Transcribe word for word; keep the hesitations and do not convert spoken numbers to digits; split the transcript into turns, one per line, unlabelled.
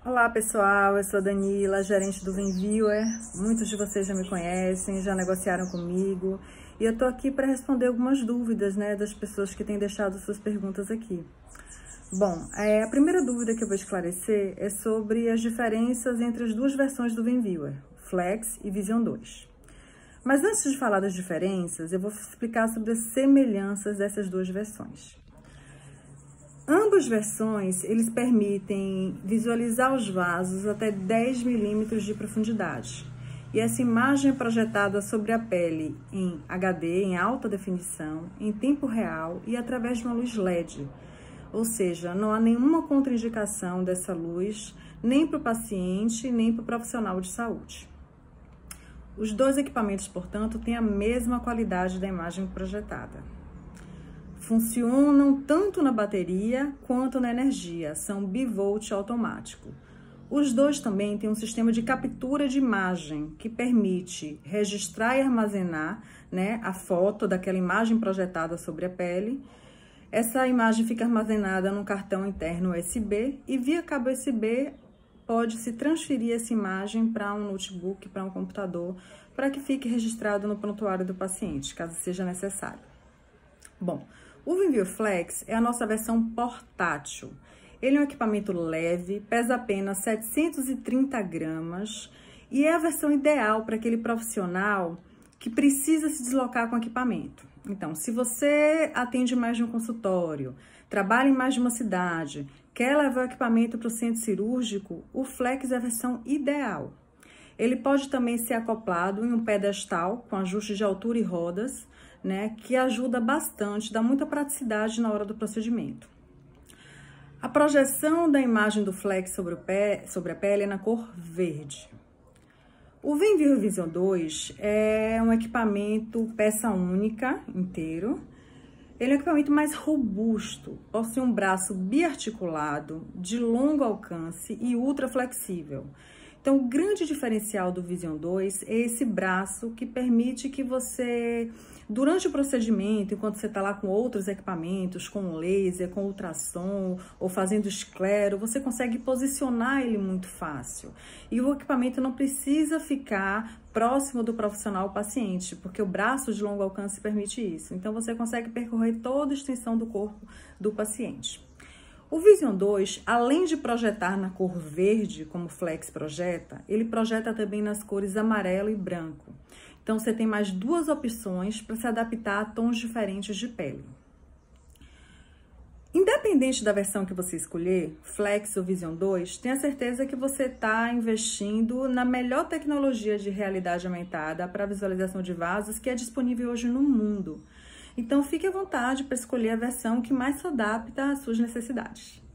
Olá pessoal, eu sou a Danila, gerente do Venviewer. Muitos de vocês já me conhecem, já negociaram comigo e eu tô aqui para responder algumas dúvidas, né, das pessoas que têm deixado suas perguntas aqui. Bom, é, a primeira dúvida que eu vou esclarecer é sobre as diferenças entre as duas versões do Venviewer, Flex e Vision dois. Mas antes de falar das diferenças, eu vou explicar sobre as semelhanças dessas duas versões. Ambas versões, eles permitem visualizar os vasos até dez milímetros de profundidade. E essa imagem é projetada sobre a pele em H D, em alta definição, em tempo real e através de uma luz L E D. Ou seja, não há nenhuma contraindicação dessa luz, nem para o paciente, nem para o profissional de saúde. Os dois equipamentos, portanto, têm a mesma qualidade da imagem projetada. Funcionam tanto na bateria quanto na energia, são bivolt automático. Os dois também têm um sistema de captura de imagem que permite registrar e armazenar, né, a foto daquela imagem projetada sobre a pele. Essa imagem fica armazenada num cartão interno U S B e via cabo U S B pode-se transferir essa imagem para um notebook, para um computador, para que fique registrado no prontuário do paciente, caso seja necessário. Bom, o Venviewer Flex é a nossa versão portátil. Ele é um equipamento leve, pesa apenas setecentos e trinta gramas e é a versão ideal para aquele profissional que precisa se deslocar com equipamento. Então, se você atende mais de um consultório, trabalha em mais de uma cidade, quer levar o equipamento para o centro cirúrgico, o Flex é a versão ideal. Ele pode também ser acoplado em um pedestal com ajuste de altura e rodas, né, que ajuda bastante, dá muita praticidade na hora do procedimento. A projeção da imagem do Flex sobre, o pé, sobre a pele é na cor verde. O Venviewer Vision dois é um equipamento peça única, inteiro. Ele é um equipamento mais robusto, possui um braço biarticulado, de longo alcance e ultra flexível. Então, o grande diferencial do Vision dois é esse braço que permite que você, durante o procedimento, enquanto você está lá com outros equipamentos, com laser, com ultrassom ou fazendo esclero, você consegue posicionar ele muito fácil. E o equipamento não precisa ficar próximo do profissional paciente, porque o braço de longo alcance permite isso. Então, você consegue percorrer toda a extensão do corpo do paciente. O Vision dois, além de projetar na cor verde, como o Flex projeta, ele projeta também nas cores amarelo e branco. Então, você tem mais duas opções para se adaptar a tons diferentes de pele. Independente da versão que você escolher, Flex ou Vision dois, tenha certeza que você está investindo na melhor tecnologia de realidade aumentada para visualização de vasos que é disponível hoje no mundo. Então, fique à vontade para escolher a versão que mais se adapta às suas necessidades.